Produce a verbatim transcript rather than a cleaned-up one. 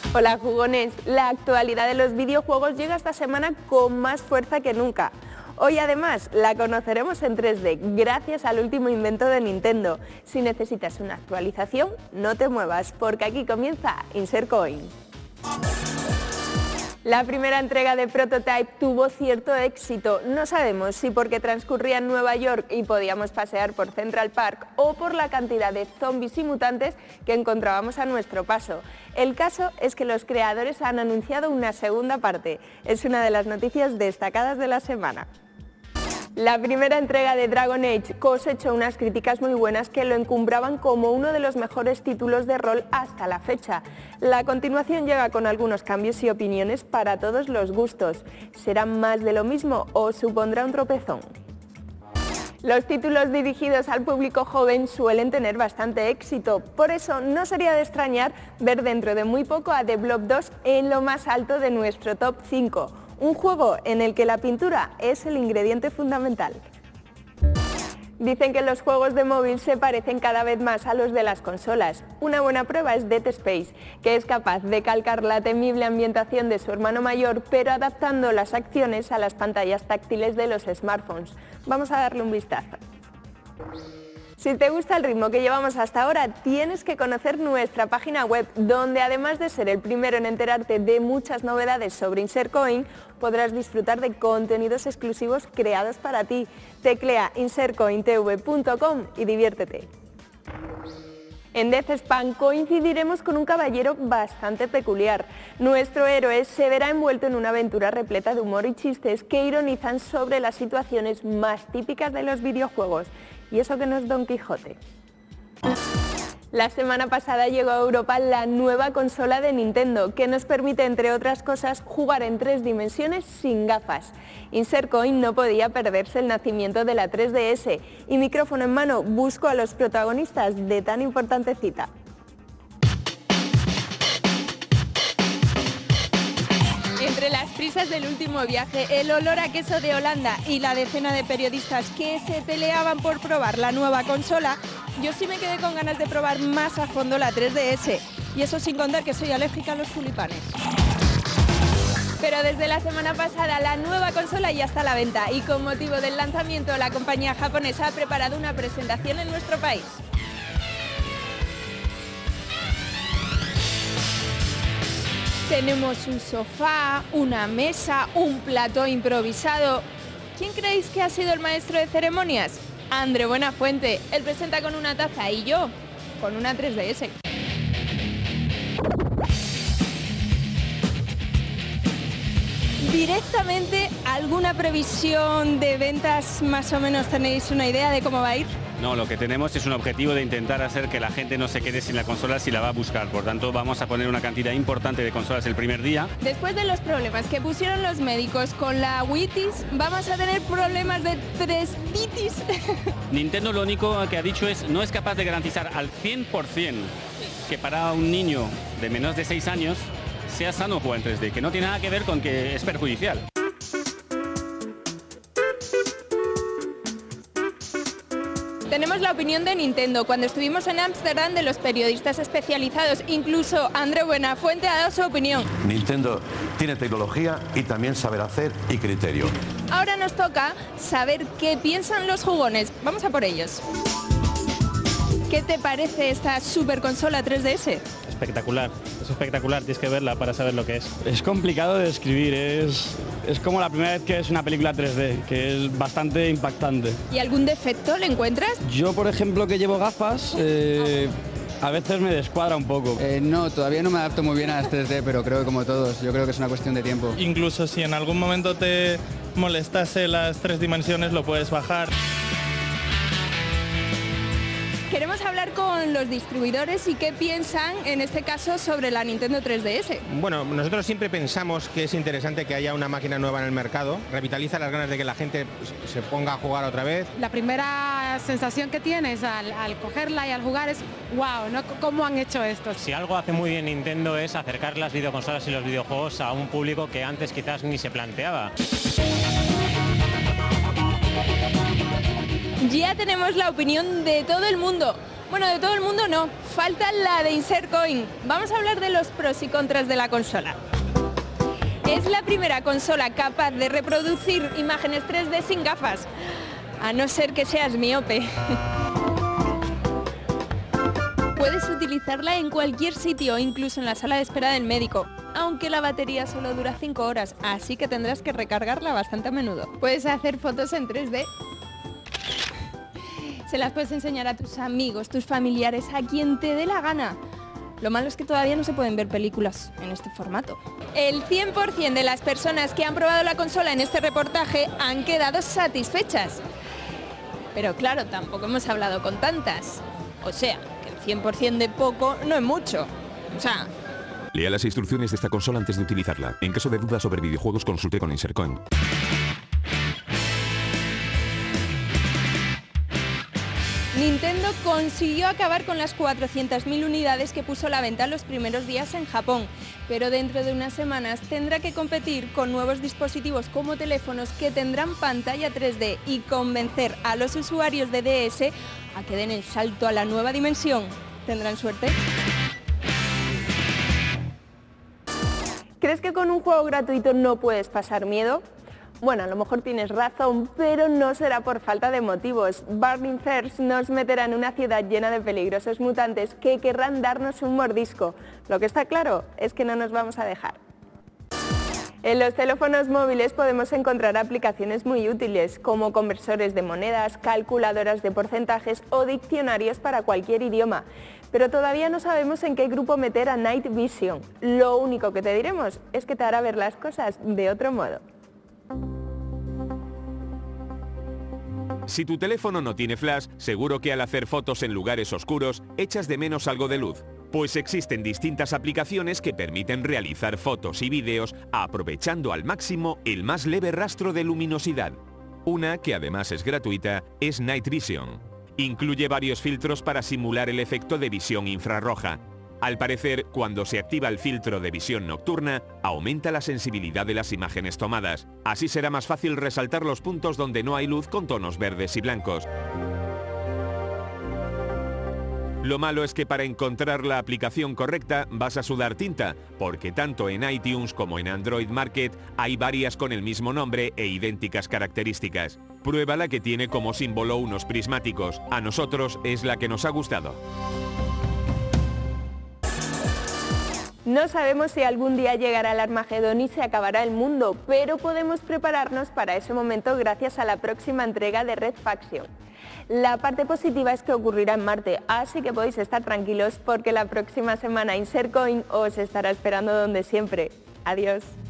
Hola jugones, la actualidad de los videojuegos llega esta semana con más fuerza que nunca. Hoy además la conoceremos en tres D gracias al último invento de Nintendo. Si necesitas una actualización, no te muevas porque aquí comienza Insert Coin. La primera entrega de Prototype tuvo cierto éxito. No sabemos si porque transcurría en Nueva York y podíamos pasear por Central Park o por la cantidad de zombies y mutantes que encontrábamos a nuestro paso. El caso es que los creadores han anunciado una segunda parte. Es una de las noticias destacadas de la semana. La primera entrega de Dragon Age cosechó unas críticas muy buenas que lo encumbraban como uno de los mejores títulos de rol hasta la fecha. La continuación llega con algunos cambios y opiniones para todos los gustos. ¿Será más de lo mismo o supondrá un tropezón? Los títulos dirigidos al público joven suelen tener bastante éxito, por eso no sería de extrañar ver dentro de muy poco a The Blob dos en lo más alto de nuestro top cinco. Un juego en el que la pintura es el ingrediente fundamental. Dicen que los juegos de móvil se parecen cada vez más a los de las consolas. Una buena prueba es Dead Space, que es capaz de calcar la temible ambientación de su hermano mayor, pero adaptando las acciones a las pantallas táctiles de los smartphones. Vamos a darle un vistazo. Si te gusta el ritmo que llevamos hasta ahora, tienes que conocer nuestra página web, donde además de ser el primero en enterarte de muchas novedades sobre Insert Coin, podrás disfrutar de contenidos exclusivos creados para ti. Teclea insert coin t v punto com y diviértete. En Death Span coincidiremos con un caballero bastante peculiar. Nuestro héroe se verá envuelto en una aventura repleta de humor y chistes que ironizan sobre las situaciones más típicas de los videojuegos. Y eso que no es Don Quijote. La semana pasada llegó a Europa la nueva consola de Nintendo, que nos permite, entre otras cosas, jugar en tres dimensiones sin gafas. Insert Coin no podía perderse el nacimiento de la tres D S y micrófono en mano busco a los protagonistas de tan importante cita. Entre las prisas del último viaje, el olor a queso de Holanda y la decena de periodistas que se peleaban por probar la nueva consola, yo sí me quedé con ganas de probar más a fondo la tres D S, y eso sin contar que soy alérgica a los tulipanes. Pero desde la semana pasada la nueva consola ya está a la venta y con motivo del lanzamiento la compañía japonesa ha preparado una presentación en nuestro país. Tenemos un sofá, una mesa, un plató improvisado. ¿Quién creéis que ha sido el maestro de ceremonias? Andre Buenafuente. Él presenta con una taza y yo con una tres D S. Directamente, ¿alguna previsión de ventas? Más o menos tenéis una idea de cómo va a ir. No, lo que tenemos es un objetivo de intentar hacer que la gente no se quede sin la consola si la va a buscar. Por tanto, vamos a poner una cantidad importante de consolas el primer día. Después de los problemas que pusieron los médicos con la Witis, vamos a tener problemas de tres titis. Nintendo lo único que ha dicho es no es capaz de garantizar al cien por cien que para un niño de menos de seis años sea sano jugar en tres D, que no tiene nada que ver con que es perjudicial. Tenemos la opinión de Nintendo. Cuando estuvimos en Ámsterdam, de los periodistas especializados, incluso Andre Buenafuente ha dado su opinión. Nintendo tiene tecnología y también saber hacer y criterio. Ahora nos toca saber qué piensan los jugones. Vamos a por ellos. ¿Qué te parece esta super consola tres D S? Espectacular, es espectacular, tienes que verla para saber lo que es. Es complicado de describir, es, es como la primera vez que es una película tres D, que es bastante impactante. ¿Y algún defecto le encuentras? Yo, por ejemplo, que llevo gafas, eh, a veces me descuadra un poco. Eh, no, todavía no me adapto muy bien a las tres D, pero creo que como todos, yo creo que es una cuestión de tiempo. Incluso si en algún momento te molestase las tres dimensiones, lo puedes bajar. Queremos hablar con los distribuidores y qué piensan, en este caso, sobre la Nintendo tres D S. Bueno, nosotros siempre pensamos que es interesante que haya una máquina nueva en el mercado. Revitaliza las ganas de que la gente se ponga a jugar otra vez. La primera sensación que tienes al, al cogerla y al jugar es wow, ¿no? ¿Cómo han hecho esto? Si algo hace muy bien Nintendo es acercar las videoconsolas y los videojuegos a un público que antes quizás ni se planteaba. Ya tenemos la opinión de todo el mundo. Bueno, de todo el mundo no, falta la de Insert Coin. Vamos a hablar de los pros y contras de la consola. Es la primera consola capaz de reproducir imágenes tres D sin gafas, a no ser que seas miope. Puedes utilizarla en cualquier sitio, incluso en la sala de espera del médico, aunque la batería solo dura cinco horas, así que tendrás que recargarla bastante a menudo. Puedes hacer fotos en tres D. Se las puedes enseñar a tus amigos, tus familiares, a quien te dé la gana. Lo malo es que todavía no se pueden ver películas en este formato. El cien por cien de las personas que han probado la consola en este reportaje han quedado satisfechas. Pero claro, tampoco hemos hablado con tantas. O sea, que el cien por cien de poco no es mucho. O sea... Lea las instrucciones de esta consola antes de utilizarla. En caso de dudas sobre videojuegos, consulte con Insert Coin. Nintendo consiguió acabar con las cuatrocientas mil unidades que puso a la venta los primeros días en Japón, pero dentro de unas semanas tendrá que competir con nuevos dispositivos como teléfonos que tendrán pantalla tres D y convencer a los usuarios de D S a que den el salto a la nueva dimensión. ¿Tendrán suerte? ¿Crees que con un juego gratuito no puedes pasar miedo? Bueno, a lo mejor tienes razón, pero no será por falta de motivos. Burning Thirst nos meterá en una ciudad llena de peligrosos mutantes que querrán darnos un mordisco. Lo que está claro es que no nos vamos a dejar. En los teléfonos móviles podemos encontrar aplicaciones muy útiles, como conversores de monedas, calculadoras de porcentajes o diccionarios para cualquier idioma. Pero todavía no sabemos en qué grupo meter a Night Vision. Lo único que te diremos es que te hará ver las cosas de otro modo. Si tu teléfono no tiene flash, seguro que al hacer fotos en lugares oscuros echas de menos algo de luz. Pues existen distintas aplicaciones que permiten realizar fotos y vídeos aprovechando al máximo el más leve rastro de luminosidad. Una, que además es gratuita, es Night Vision. Incluye varios filtros para simular el efecto de visión infrarroja. Al parecer, cuando se activa el filtro de visión nocturna, aumenta la sensibilidad de las imágenes tomadas. Así será más fácil resaltar los puntos donde no hay luz con tonos verdes y blancos. Lo malo es que para encontrar la aplicación correcta vas a sudar tinta, porque tanto en iTunes como en Android Market hay varias con el mismo nombre e idénticas características. Prueba la que tiene como símbolo unos prismáticos. A nosotros es la que nos ha gustado. No sabemos si algún día llegará el Armagedón y se acabará el mundo, pero podemos prepararnos para ese momento gracias a la próxima entrega de Red Faction. La parte positiva es que ocurrirá en Marte, así que podéis estar tranquilos porque la próxima semana Insert Coin os estará esperando donde siempre. Adiós.